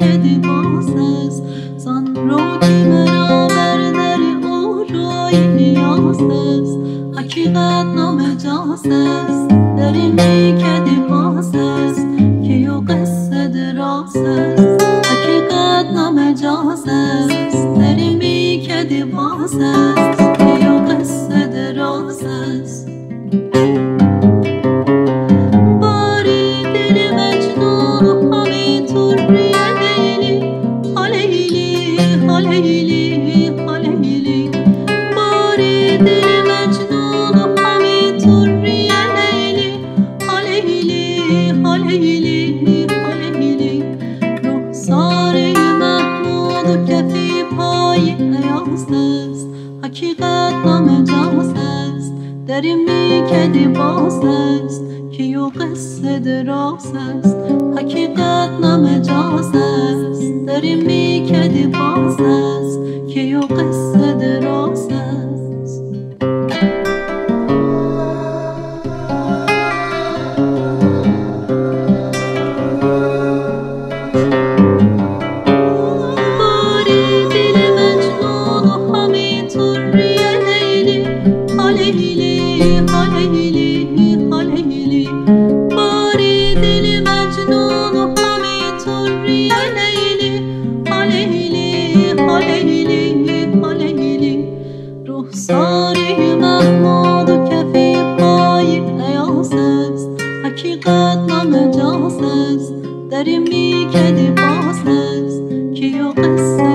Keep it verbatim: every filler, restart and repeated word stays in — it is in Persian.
کدی باز است زن رو که مرا برداری او روی نیاز است حقیقت نامجاز است داری می کدی باز است که یو قصه دراز است حقیقت نامجاز است داری می کدی باز است که یو قصه دراز است حقیقت نامجاز است داری می کدی باز است که یو قصه دراز است حقیقت نامجاز است داری می کدی باز است که یو قصه دراز است رخساره محمود و کفی پای ایاز است حقیقت نامجاز است داری می کدی باز است که یو قصه